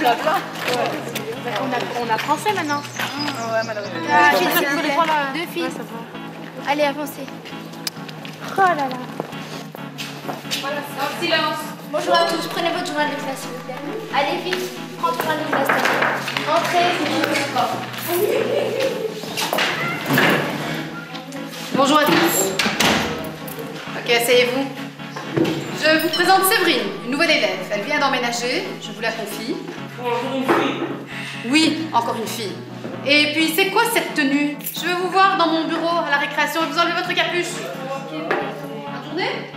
a plein. On a français maintenant. Ouais, malheureusement. Deux filles. Allez, avancez. Oh là là. Voilà, silence. Bonjour à tous, prenez votre journal de classe s'il vous plaît. Allez vite, prends ton journal de classe. Entrez, Bonjour à tous. Ok, asseyez-vous. Je vous présente Séverine, une nouvelle élève. Elle vient d'emménager, je vous la confie. Encore une fille. Oui, encore une fille. Et puis, c'est quoi cette tenue? Je veux vous voir dans mon bureau à la récréation et vous enlevez votre capuche. Bonne journée.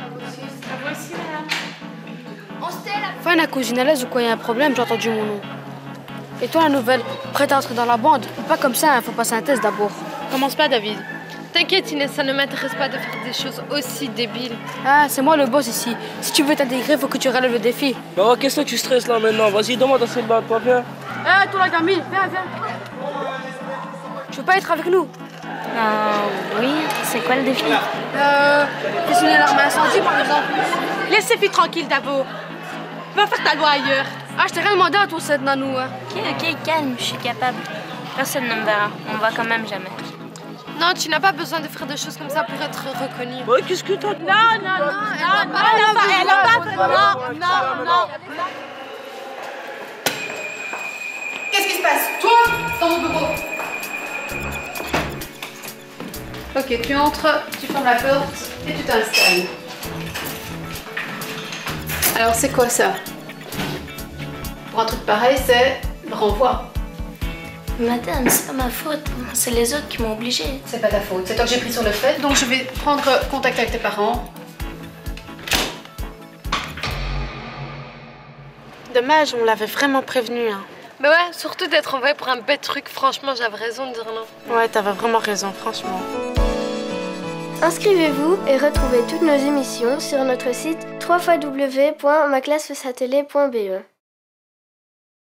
Enfin, la cousine à l'aise ou quoi, y a un problème, j'ai entendu mon nom. Et toi, la nouvelle, prête à entrer dans la bande? Pas comme ça, faut passer un test d'abord. Commence pas, David. T'inquiète, Inès, ça ne m'intéresse pas de faire des choses aussi débiles. Ah, c'est moi le boss ici. Si tu veux t'intégrer, faut que tu relèves le défi. Bah, qu'est-ce que tu stresses là maintenant? Vas-y, demande à celle-là, toi, viens. Eh, toi la gamine, viens. Tu veux pas être avec nous? Oui, c'est quoi le défi? Dessiner l'arme à incendie, par exemple. Laisse ces filles tranquilles, Davo. Va faire ta loi ailleurs. Ah, je t'ai rien demandé à toi, cette nanou. Hein. Ok, calme, je suis capable. Personne ne me verra, on me voit quand même jamais. Non, tu n'as pas besoin de faire des choses comme ça pour être reconnue. Ouais, qu'est-ce que t'as? Non. Qu'est-ce qui se passe? Toi, dans mon bureau. Ok, tu entres, tu fermes la porte et tu t'installes. Alors, c'est quoi ça? Pour un truc pareil, c'est le renvoi. Madame, c'est pas ma faute, c'est les autres qui m'ont obligée. C'est pas ta faute, c'est toi que j'ai pris sur le fait. Donc, je vais prendre contact avec tes parents. Dommage, on l'avait vraiment prévenu. Hein. Mais ouais, surtout d'être envoyé pour un bête truc, franchement, j'avais raison de dire non. Ouais, t'avais vraiment raison, franchement. Inscrivez-vous et retrouvez toutes nos émissions sur notre site www.maclassesatellé.be.